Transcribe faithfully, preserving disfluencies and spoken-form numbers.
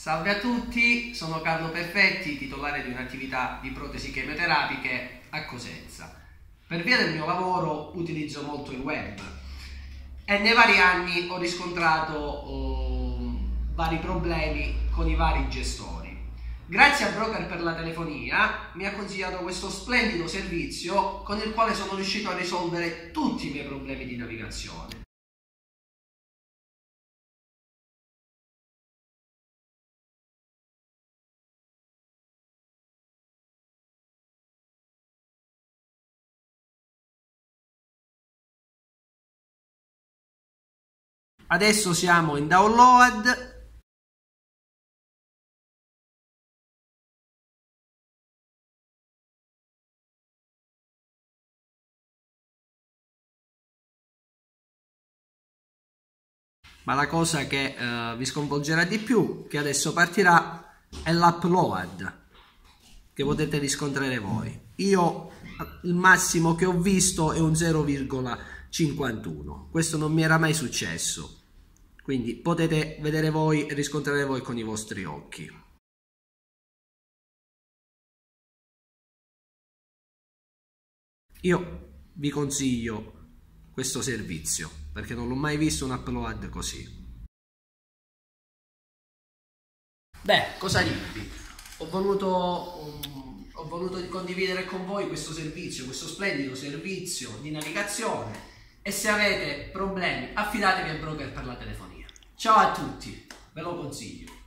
Salve a tutti, sono Carlo Perfetti, titolare di un'attività di protesi chemioterapiche a Cosenza. Per via del mio lavoro utilizzo molto il web e nei vari anni ho riscontrato oh, vari problemi con i vari gestori. Grazie a Broker per la telefonia mi ha consigliato questo splendido servizio con il quale sono riuscito a risolvere tutti i miei problemi di navigazione. Adesso siamo in download. Ma la cosa che uh, vi sconvolgerà di più, che adesso partirà, è l'upload che potete riscontrare voi. Io il massimo che ho visto è un zero virgola cinquantuno. Questo non mi era mai successo. Quindi potete vedere voi e riscontrare voi con i vostri occhi. Io vi consiglio questo servizio perché non l'ho mai visto un upload così. Beh, cosa dirvi? Ho voluto, um, ho voluto condividere con voi questo servizio, questo splendido servizio di navigazione, e se avete problemi affidatevi al Broker per la telefonia. Ciao a tutti, ve lo consiglio.